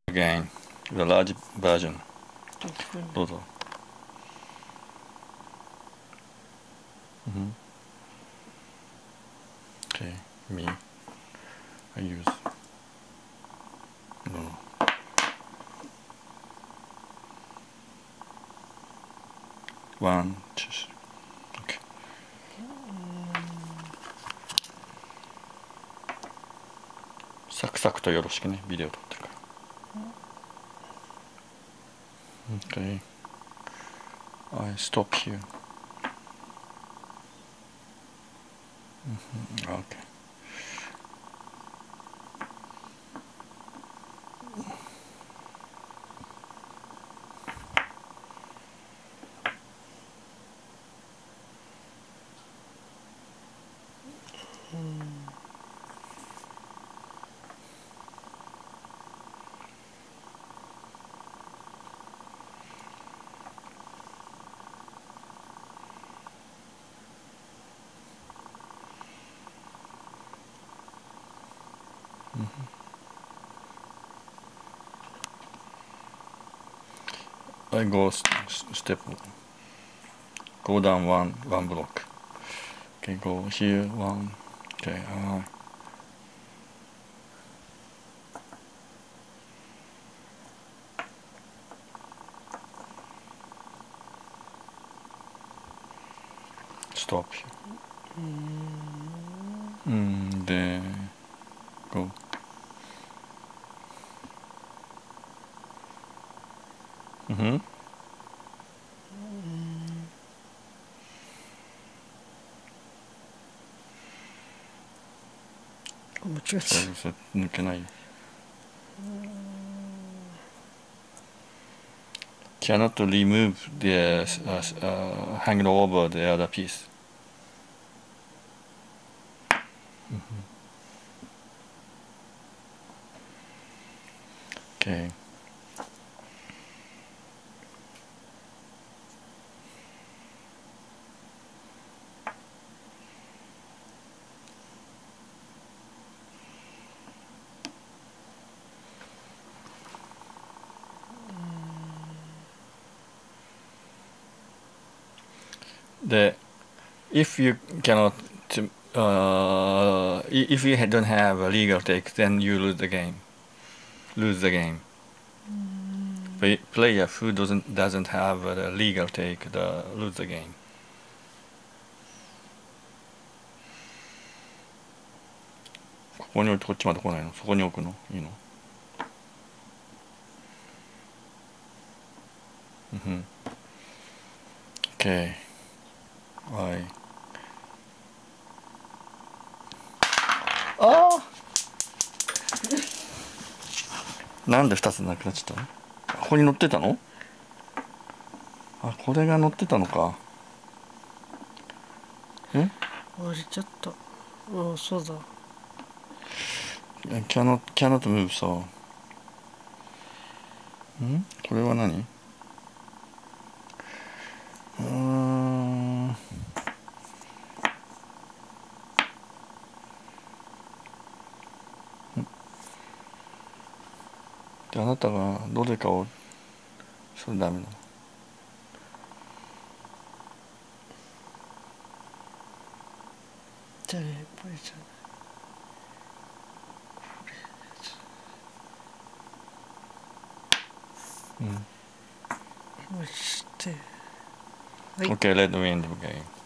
again, the large version. どうぞ。Okay, me. I use. No. One, two. Okay. サクサクとよろしくね、ビデオ撮ってるから。Okay. I stop here. Okay. I go step, go down one block. Okay, go here one. Okay, stop here. Then go.そう抜けない。Cannot remove the hanging over the other piece. Okay. If you cannot, if you don't have a legal take, then you lose the game. Player who doesn't have a legal take, lose the game. ここに置いてこっちまで来ないの？そこに置くの？いいの？Okay. はい。ああなんで2つなくなっちゃったの？ここに乗ってたの？あ、これが乗ってたのか。 割れちゃった。ああ、そうだ。 cannot move さ。これは何？であなたがどれかをそれダメなの？ じゃあね、やっぱりじゃない。そして、 Okay, let me end the game.